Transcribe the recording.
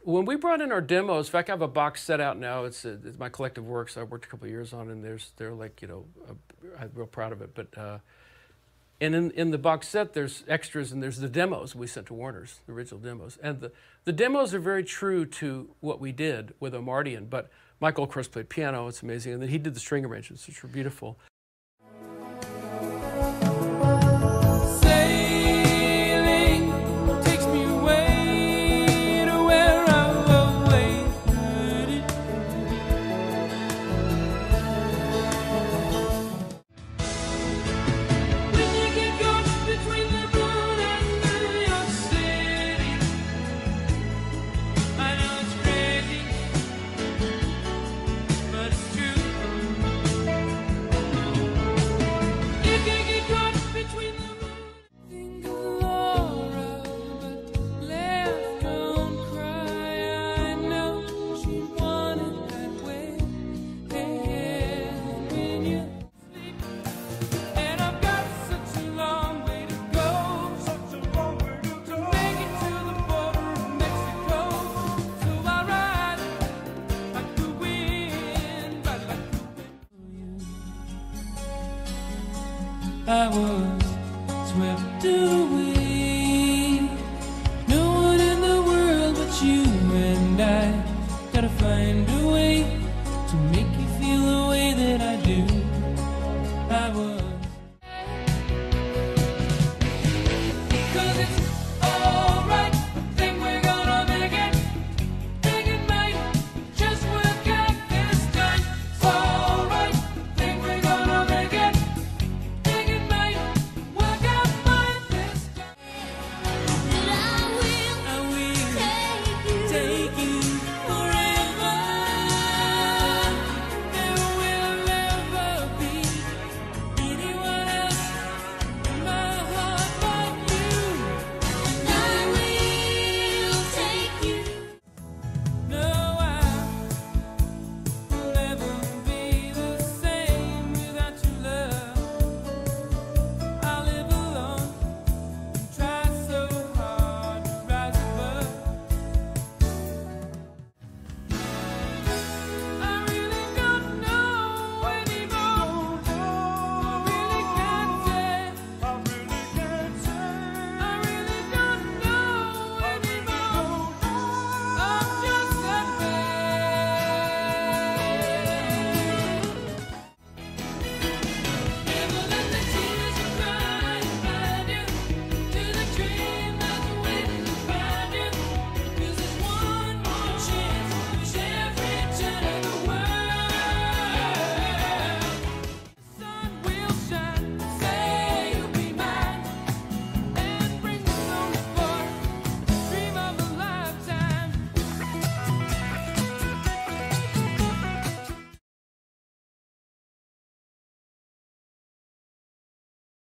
When we brought in our demos, in fact, I have a box set out now. It's my collective works I worked a couple of years on, and they're like, you know, I'm real proud of it. But and in the box set, there's extras and there's the demos we sent to Warner's, the original demos. And the demos are very true to what we did with Omardian, but Michael, of course, played piano. It's amazing. And then he did the string arrangements, which were beautiful. I was swept away.